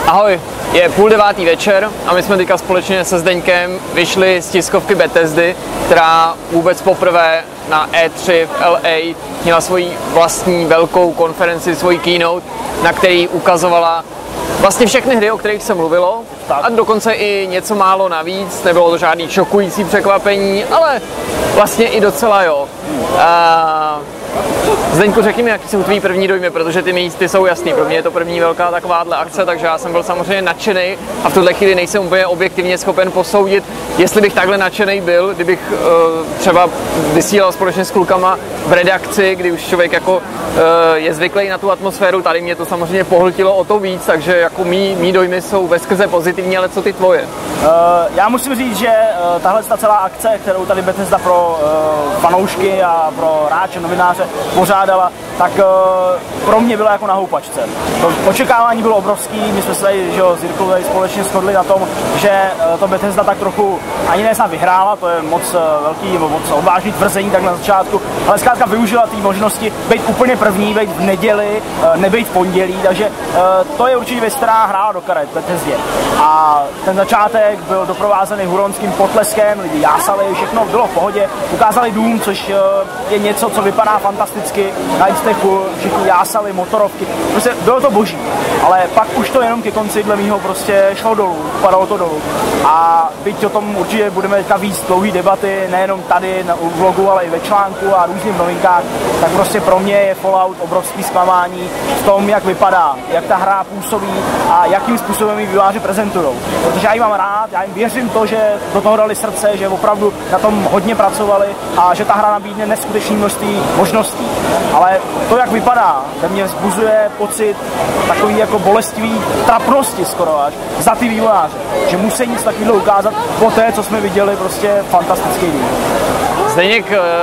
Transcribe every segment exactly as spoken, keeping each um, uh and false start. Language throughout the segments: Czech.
Ahoj, je půl devátý večer a my jsme teďka společně se Zdeňkem vyšli z tiskovky Bethesdy, která vůbec poprvé na E tři v L A měla svoji vlastní velkou konferenci, svoji keynote, na který ukazovala vlastně všechny hry, o kterých se mluvilo, a dokonce i něco málo navíc, nebylo to žádný šokující překvapení, ale vlastně i docela jo. A Zdeňku, řekni mi, jaký jsou tvý první dojmy, protože ty místy jsou jasný. Pro mě je to první velká takováhle akce, takže já jsem byl samozřejmě nadšený a v tuhle chvíli nejsem úplně objektivně schopen posoudit, jestli bych takhle nadšený byl, kdybych uh, třeba vysílal společně s klukama v redakci, kdy už člověk jako uh, je zvyklý na tu atmosféru. Tady mě to samozřejmě pohltilo o to víc, takže jako mý, mý dojmy jsou veskrze pozitivní, ale co ty tvoje? Uh, já musím říct, že uh, tahle ta celá akce, kterou tady Bethesda pro uh, fanoušky a pro hráče, novináře pořádala, tak uh, pro mě byla jako na houpačce. To očekávání bylo obrovský, my jsme se tady, že jo, s Jirkou tady společně shodli na tom, že uh, to Bethesda tak trochu ani ne snad vyhrála, to je moc uh, velký, moc odvážný tvrzení tak na začátku, ale zkrátka využila té možnosti být úplně první, být v neděli, uh, nebejt v pondělí, takže uh, to je určitě věc, která hrála do karet Bethesdě. A ten začátek byl doprovázený huronským potleskem, lidi jásali, všechno bylo v pohodě, ukázali dům, což uh, je něco, co vypadá fantasticky, na Xtechu všichni jásali, motorovky, prostě bylo to boží, ale pak už to jenom ke konci dle mýho prostě šlo dolů, padalo to dolů. A byť o tom určitě budeme teďka víc dlouhý debaty, nejenom tady na vlogu, ale i ve článku a různých novinkách, tak prostě pro mě je Fallout obrovský zklamání v tom, jak vypadá, jak ta hra působí a jakým způsobem ji vývojáři prezentujou. Protože já ji mám rád, já jim věřím to, že do toho dali srdce, že opravdu na tom hodně pracovali a že ta hra nabídne neskutečné množství možností. Ale to, jak vypadá, ve mně vzbuzuje pocit takový jako bolestivý trapnosti skoro až za ty vývojáře, že musí nic takového ukázat po té, co jsme viděli, prostě fantastický díl. Zdeněk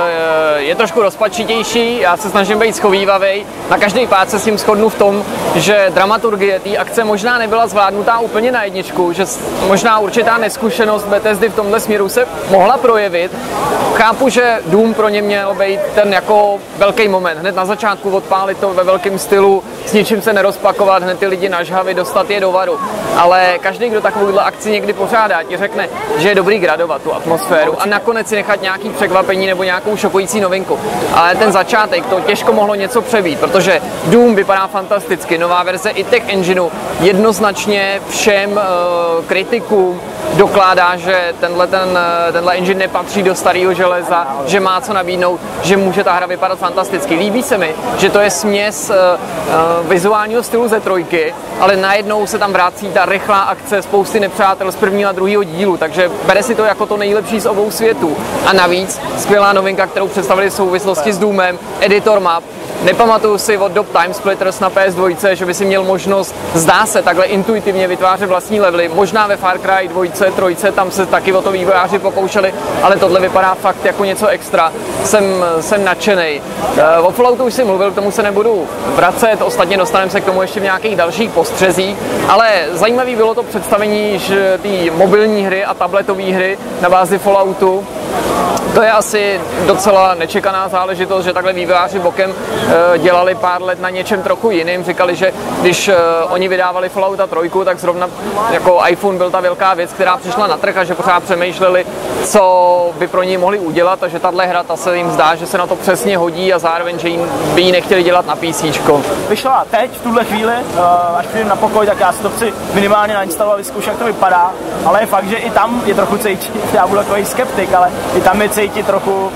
je trošku rozpačitější, já se snažím být schovívavej. Na každý pád se s tím shodnu v tom, že dramaturgie té akce možná nebyla zvládnutá úplně na jedničku, že možná určitá neskušenost Bethesdy v tomhle směru se mohla projevit. Chápu, že Doom pro ně měl být ten jako velký moment. Hned na začátku odpálit to ve velkém stylu, s ničím se nerozpakovat, hned ty lidi nažhavy, dostat je do varu. Ale každý, kdo takovouhle akci někdy pořádá, ti řekne, že je dobrý gradovat tu atmosféru a nakonec si nechat nějaký překvapení nebo nějakou šokující novinku. Ale ten začátek, to těžko mohlo něco přebít, protože Doom vypadá fantasticky. Nová verze i Tech Engineu jednoznačně všem uh, kritikům dokládá, že tenhle, ten, tenhle engine nepatří do starého železa, že má co nabídnout, že může ta hra vypadat fantasticky. Líbí se mi, že to je směs uh, uh, vizuálního stylu ze trojky, ale najednou se tam vrací ta rychlá akce, spousty nepřátel z prvního a druhého dílu, takže bere si to jako to nejlepší z obou světů. A navíc skvělá novinka, kterou představili v souvislosti s Doomem, editor map. Nepamatuju si od dob Time Splitters na P S dva, že by si měl možnost, zdá se, takhle intuitivně vytvářet vlastní levely. Možná ve Far Cry dva, tři, tam se taky o to vývojáři pokoušeli, ale tohle vypadá fakt jako něco extra. Jsem, jsem nadšenej. O Falloutu už jsem mluvil, k tomu se nebudu vracet, ostatně dostaneme se k tomu ještě v nějakých dalších postřezích, ale zajímavý bylo to představení, že ty mobilní hry a tabletové hry na bázi Falloutu. To je asi docela nečekaná záležitost, že takhle vývojáři bokem e, dělali pár let na něčem trochu jiným. Říkali, že když e, oni vydávali Fallouta tři, tak zrovna jako iPhone byl ta velká věc, která přišla na trh a že pořád přemýšleli, co by pro ní mohli udělat a že tahle hra, ta se jim zdá, že se na to přesně hodí a zároveň, že jim, by ji nechtěli dělat na PCčko. Vyšla teď, v tuhle chvíli, až přijdu na pokoj, tak já si to chci minimálně nainstalovat, vyzkoušet, jak to vypadá, ale je fakt, že i tam je trochu cítit, já budu takový skeptik, ale i tam je cítit trochu,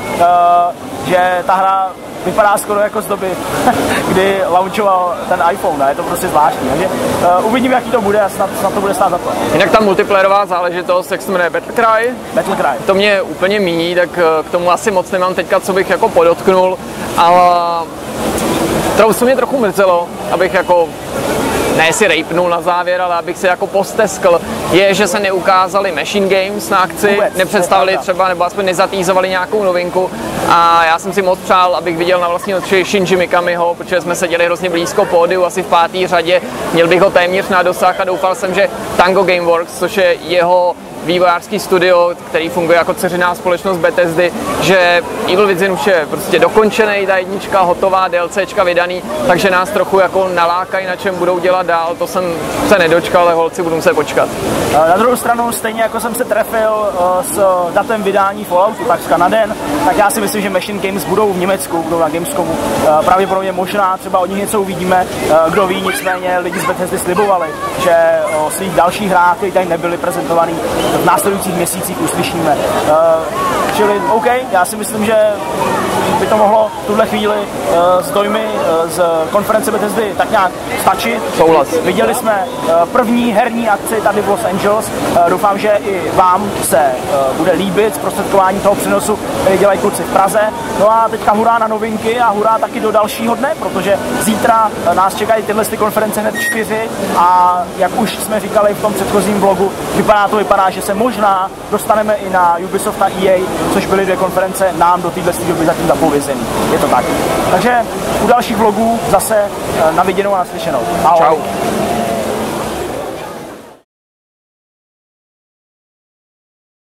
že ta hra vypadá skoro jako z doby, kdy launchoval ten iPhone, je to prostě zvláštní, takže uh, uvidím, jaký to bude a snad, snad to bude stát za to. Jinak ta multiplayerová záležitost, jak se jmenuje, Battlecry? Battlecry. To mě úplně míní, tak k tomu asi moc nemám teďka, co bych jako podotknul, ale to mě trochu mrzelo, abych jako ne si rejpnul na závěr, ale abych si jako posteskl, je, že se neukázali Machine Games na akci, vůbec, nepředstavili třeba, nebo aspoň nezatýzovali nějakou novinku a já jsem si moc přál, abych viděl na vlastní oči Shinji Mikamiho, protože jsme seděli hrozně blízko pódiu, asi v páté řadě, měl bych ho téměř na dosah a doufal jsem, že Tango Gameworks, což je jeho vývojářský studio, který funguje jako dceřiná společnost Bethesdy, že Evil Within už je prostě dokončený, ta jednička hotová, DLCčka vydaný, takže nás trochu jako nalákají, na čem budou dělat dál, to jsem se nedočkal, ale holci, budu se počkat. Na druhou stranu, stejně jako jsem se trefil s datem vydání Falloutu takřka na den, tak já si myslím, že Machine Games budou v Německu, budou na Gamescomu. Pravděpodobně možná třeba od nich něco uvidíme, kdo ví, nicméně lidi z Bethesdy slibovali, že o svých dalších hrách, které tady nebyly prezentovaný, v následujících měsících uslyšíme. Čili OK, já si myslím, že by to mohlo v tuhle chvíli z dojmy z konference Bethesdy tak nějak stačit. Souhlas. Viděli jsme první herní akci tady v Los Angeles. Doufám, že i vám se bude líbit zprostředkování toho přenosu, který dělají kluci v Praze. No a teďka hurá na novinky a hurá taky do dalšího dne, protože zítra nás čekají tyhle ty konference hned čtyři a jak už jsme říkali v tom předchozím vlogu, vypadá to vypadá, že se možná dostaneme i na Ubisoft a E A, což byly dvě konference nám do téhle doby zatím zapovězený. Je to tak. Takže u dalších vlogů zase na viděnou a naslyšenou. Ahoj. Čau.